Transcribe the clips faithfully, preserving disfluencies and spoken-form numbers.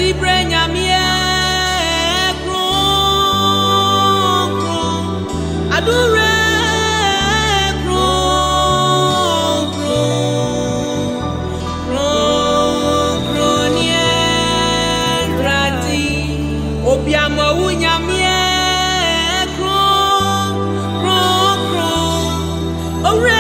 Rati brenya mie kron kron adure kron kron kron kron ye Rati obiamo unya mie kron kron kron ore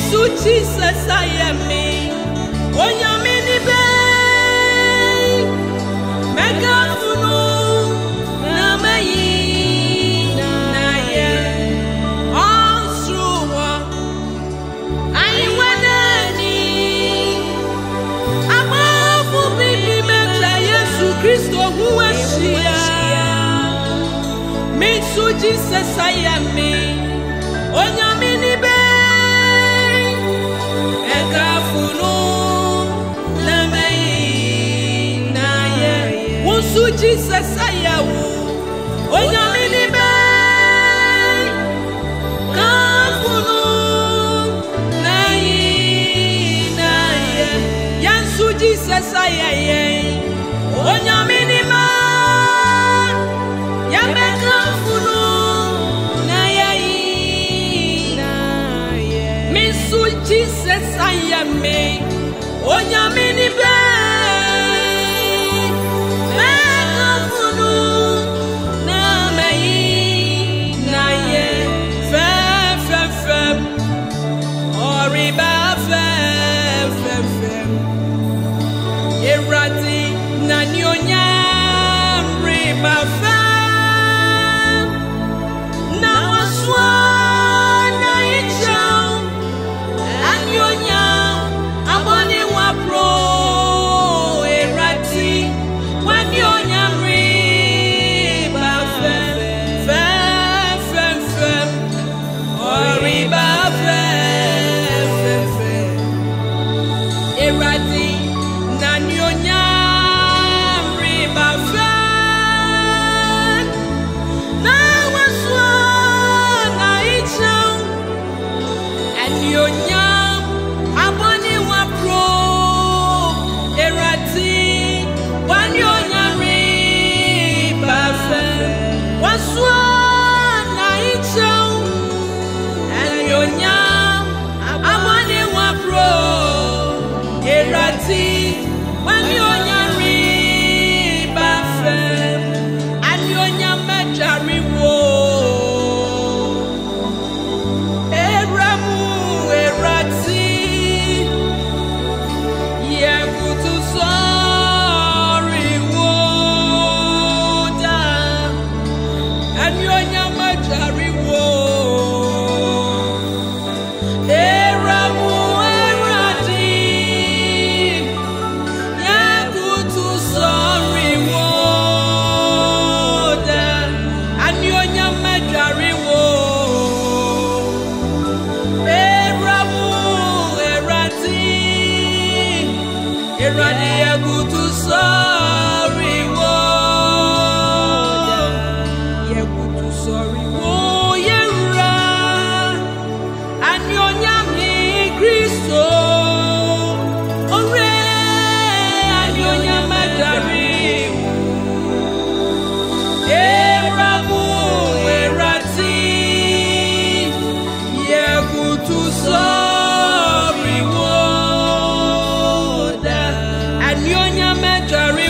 Misu Jesus I am me. Onyamini be. Mega funu na mayi na ye. Onsuwa. Ayi wanani. Amafu bibi mecha Yesu Kristo huwashia. Misu Jesus I am me. Onyamini be. Jesus ayawu onyamini be kafunu nayi naye yansu Jesus ayaye onyamini ma yabe kafunu nayi naye misu Jesus ayame onyamini be Sorry,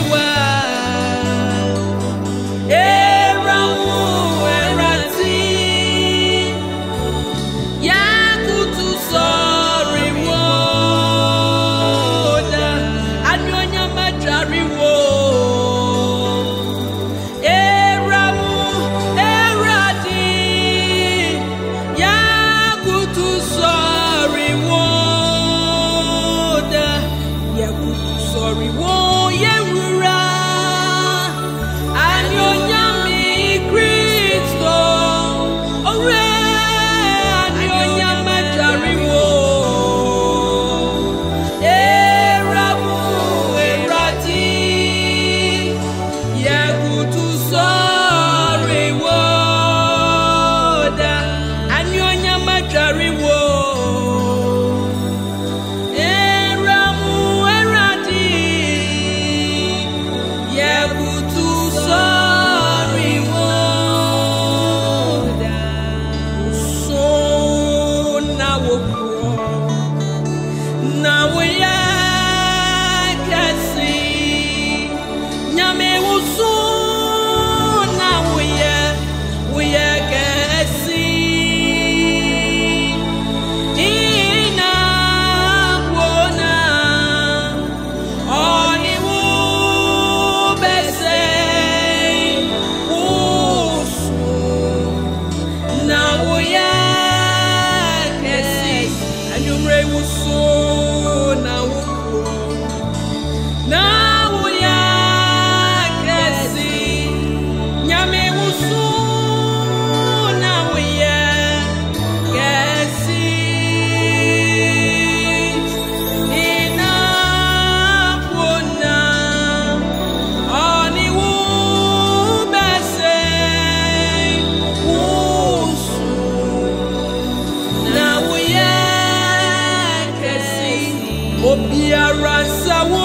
Obiara sawo,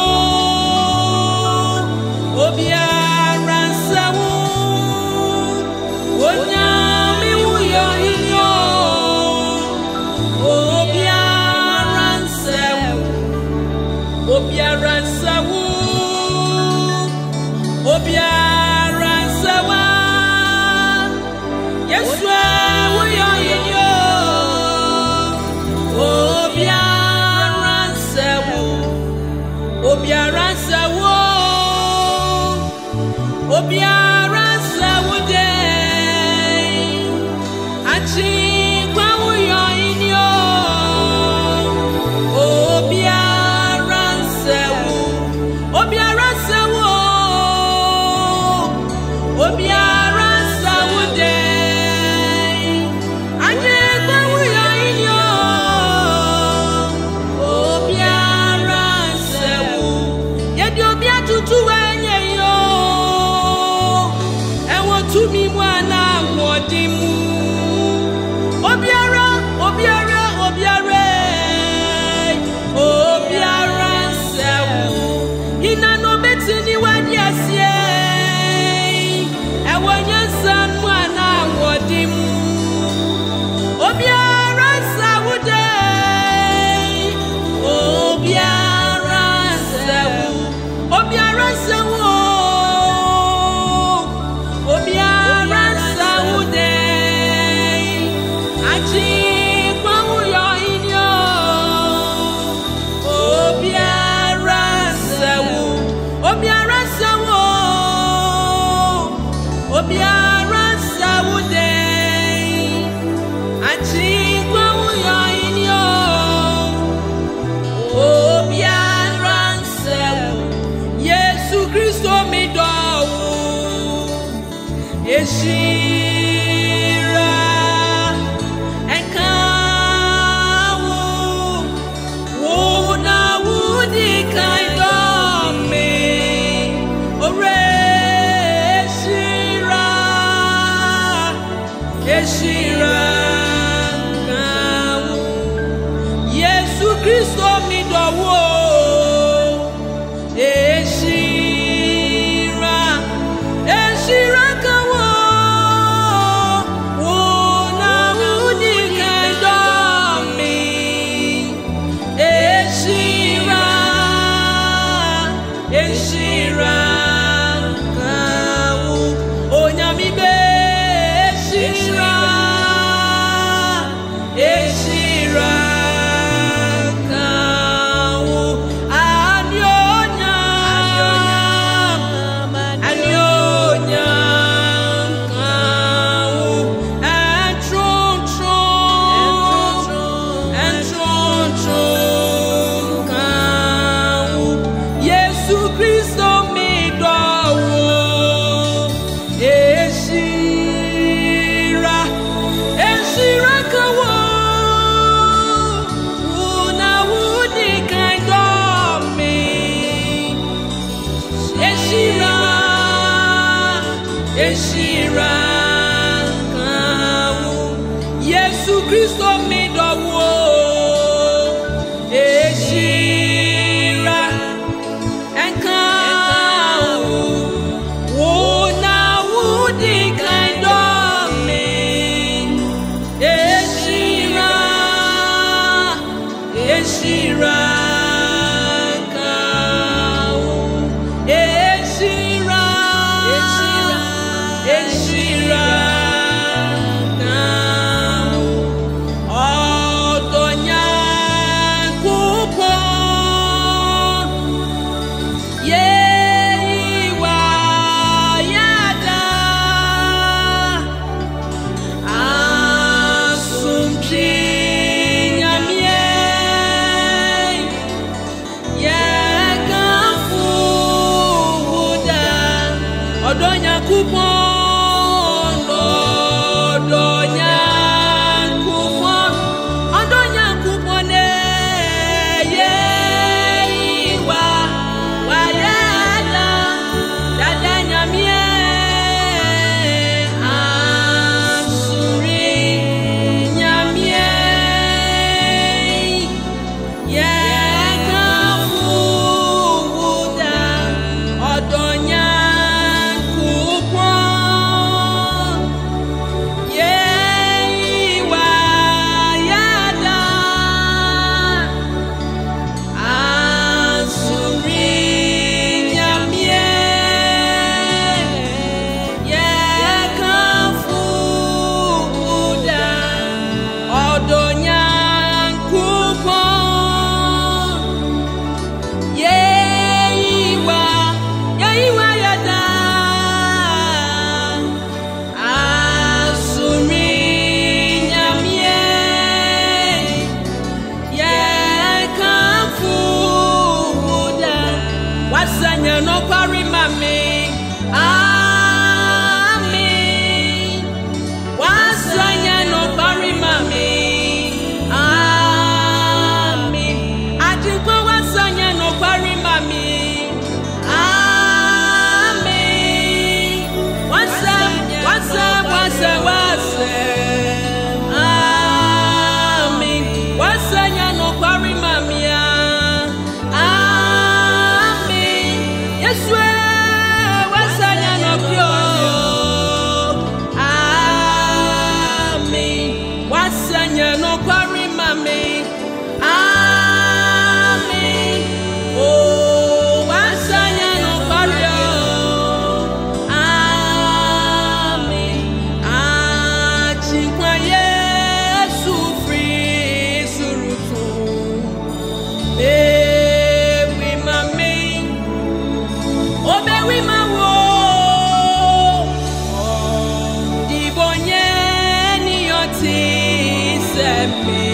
obiara sawo, onyami uyo inyo. Obiara sawo, obiara sawo, obiara sawa. Yesu uyo inyo. Obiara sawo, obiara sawo, obiara sawo de. Achi kwa uyo inyo. Obiara sawo, obiara sawo, obiara sawo de. Achi kwa uyo inyo. Obiara sawo, yedi obia tutu enye yo. Ewo tumi mwana wodimu. Obiara, obiara, obiara, obiara sawo. Ina no betini wadi asie. Ewo nyansan mwana wodimu. Obiara sawo de. Obiara sawo, obiara sawo, obiara sawo de. Achi kwa uyo inyo. Obiara sawo, obiara sawo, obiara sawo de. Achi kwa uyo inyo. Obiara sawo, Yesu Kristo mi dowo. Eshira enkawo, wona wudi kaido me. Ore eshira, eshira enkawo, Yesu Kristo mi dowo. Eshira, eshira kawo, wona wudi kaido me. Eshira, eshira kawo, onyami be. Eshira, eshira kawo, anyonya, anyonya kawo, entron tron, entron tron kawo. Yesu Kristo mi dowo. Eshira, eshira kawo, wona wudi kaido me. Eshira, eshira kawo, Yesu Kristo mi dowo. Eshira enkawo, wona wudi kaido me. Eshira, eshira kawo, eshira, eshira kawo. Odonya kupo, yeyiwa yada. Asumpi nyamie, mami. Ami. Oh, wasanya no kwario. Ami. Achinkwa Yesu free surutu. Ewi mami. Obewi mawo. Dibonye ni yoti semi.